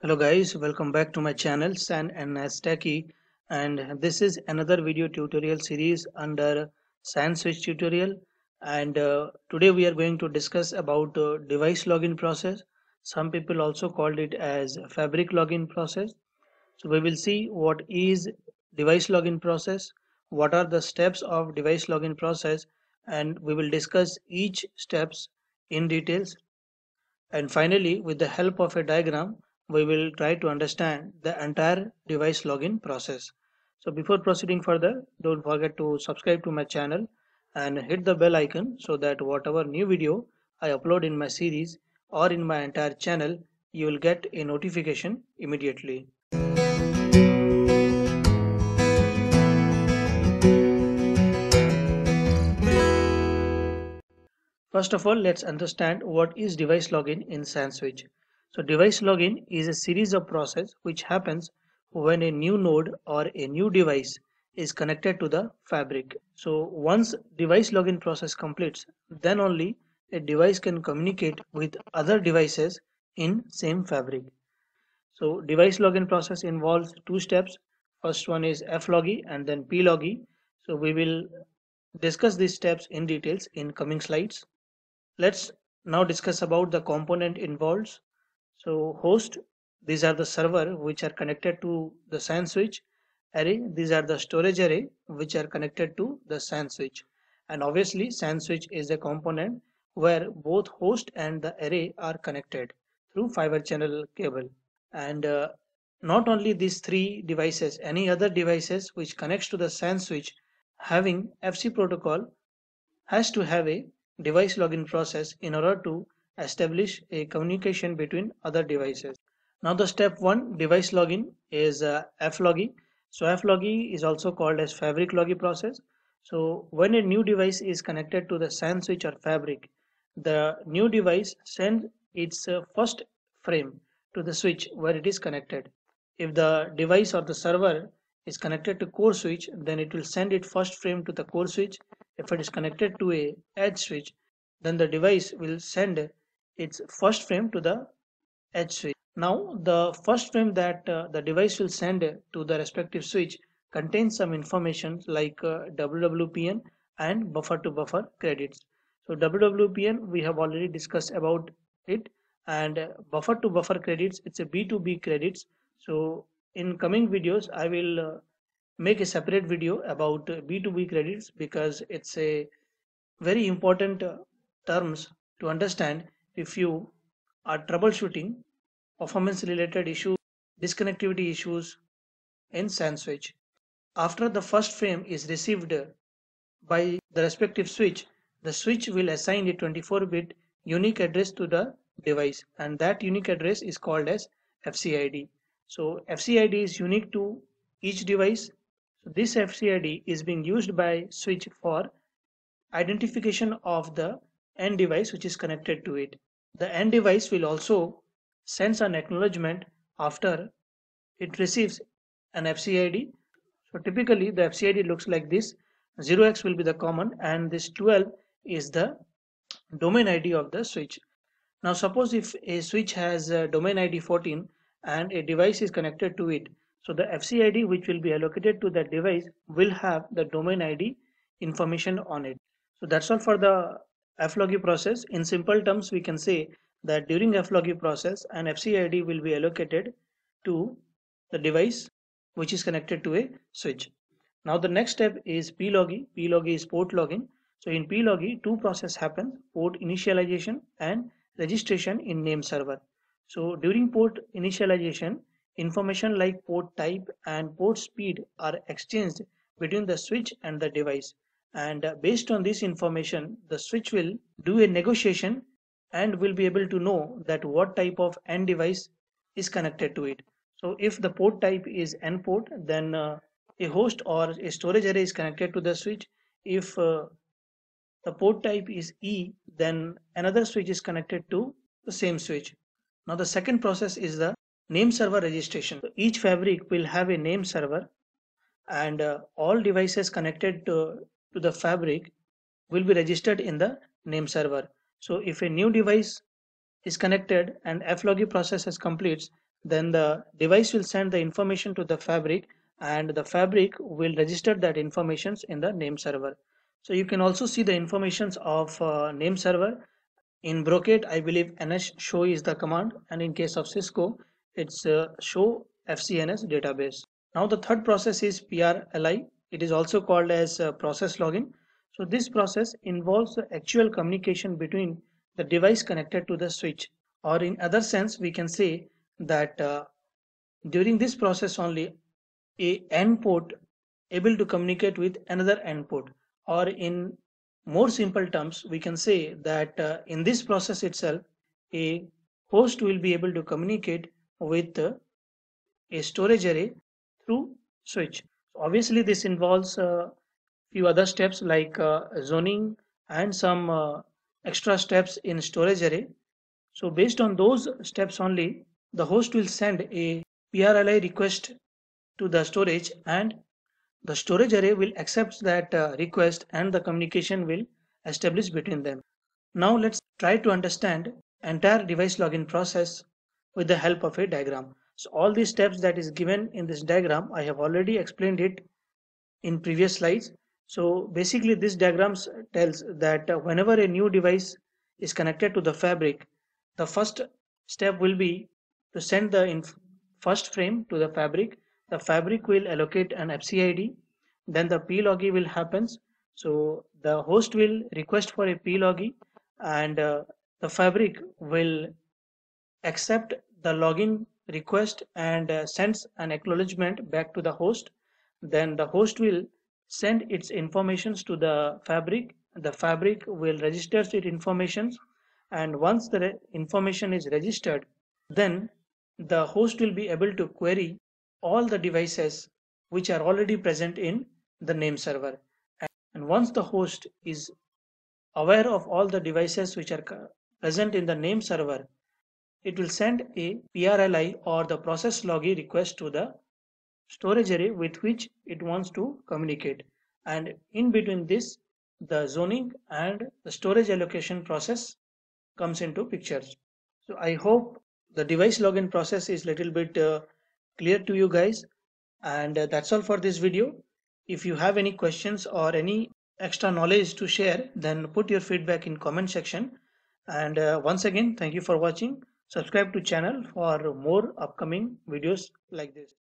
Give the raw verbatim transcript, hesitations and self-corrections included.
Hello guys, welcome back to my channel san and nasTechie, and this is another video tutorial series under SAN switch tutorial. And uh, today we are going to discuss about uh, device login process. Some people also called it as fabric login process. So we will see what is device login process, what are the steps of device login process, and we will discuss each steps in details. And finally, with the help of a diagram, we will try to understand the entire device login process. So before proceeding further, don't forget to subscribe to my channel and hit the bell icon so that whatever new video I upload in my series or in my entire channel, you will get a notification immediately. First of all, let's understand what is device login in SAN switch. So device login is a series of process which happens when a new node or a new device is connected to the fabric. So once device login process completes, then only a device can communicate with other devices in same fabric. So device login process involves two steps. First one is FLOGI and then PLOGI. So we will discuss these steps in details in coming slides. Let's now discuss about the component involved. So host, these are the server which are connected to the SAN switch. Array, these are the storage array which are connected to the SAN switch. And obviously SAN switch is a component where both host and the array are connected through fiber channel cable. And uh, not only these three devices, any other devices which connects to the SAN switch having F C protocol has to have a device login process in order to establish a communication between other devices. Now the step one device login is uh, FLOGI. So FLOGI is also called as fabric logi process. So when a new device is connected to the SAN switch or fabric, the new device sends its uh, first frame to the switch where it is connected. If the device or the server is connected to core switch, then it will send its first frame to the core switch. If it is connected to a edge switch, then the device will send its first frame to the edge switch. Now the first frame that uh, the device will send to the respective switch contains some information like uh, W W P N and buffer to buffer credits. So W W P N we have already discussed about it, and uh, buffer to buffer credits, it's a B two B credits. So in coming videos I will uh, make a separate video about uh, B two B credits because it's a very important uh, terms to understand if you are troubleshooting performance related issues, disconnectivity issues in SAN switch. After the first frame is received by the respective switch, the switch will assign a twenty-four bit unique address to the device, and that unique address is called as F C I D. So F C I D is unique to each device. So this F C I D is being used by switch for identification of the end device which is connected to it. The end device will also send an acknowledgement after it receives an F C I D. So typically the F C I D looks like this. zero x will be the common and this twelve is the domain I D of the switch. Now suppose if a switch has a domain I D fourteen and a device is connected to it, so the F C I D which will be allocated to that device will have the domain I D information on it. So that's all for the FLOGI process. In simple terms, we can say that during FLOGI process, an F C I D will be allocated to the device which is connected to a switch. Now the next step is PLOGI. PLOGI is port logging. So in PLOGI, two process happen: port initialization and registration in name server. So during port initialization, information like port type and port speed are exchanged between the switch and the device. And uh, based on this information, the switch will do a negotiation and will be able to know that what type of end device is connected to it. So if the port type is N port, then uh, a host or a storage array is connected to the switch. If uh, the port type is E, then another switch is connected to the same switch. Now the second process is the name server registration. So each fabric will have a name server, and uh, all devices connected to, to the fabric will be registered in the name server. So if a new device is connected and FLOGI process is completes, then the device will send the information to the fabric, and the fabric will register that informations in the name server. So you can also see the informations of uh, name server. In Brocade, I believe ns show is the command, and in case of Cisco, it's uh, show F C N S database. Now the third process is P R L I. It is also called as uh, process login. So this process involves the actual communication between the device connected to the switch, or in other sense, we can say that uh, during this process only a N port able to communicate with another N port, or in more simple terms, we can say that uh, in this process itself, a host will be able to communicate with uh, a storage array through switch. Obviously, this involves a few other steps like uh, zoning and some uh, extra steps in storage array. So based on those steps only, the host will send a P R L I request to the storage, and the storage array will accept that uh, request, and the communication will establish between them. Now let's try to understand entire device login process with the help of a diagram. So all these steps that is given in this diagram, I have already explained it in previous slides. So basically this diagrams tells that uh, whenever a new device is connected to the fabric, the first step will be to send the inf first frame to the fabric. The fabric will allocate an F C I D, then the PLOGI will happens. So the host will request for a PLOGI, and uh, the fabric will accept the login request and uh, sends an acknowledgement back to the host. Then the host will send its informations to the fabric. The fabric will register its informations, and once the information is registered, then the host will be able to query all the devices which are already present in the name server. And once the host is aware of all the devices which are present in the name server, it will send a P R L I, or the process logi request, to the storage array with which it wants to communicate. And in between this, the zoning and the storage allocation process comes into pictures. So I hope the device login process is little bit uh, clear to you guys. And uh, that's all for this video. If you have any questions or any extra knowledge to share, then put your feedback in comment section. And uh, once again, thank you for watching. Subscribe to channel for more upcoming videos like this.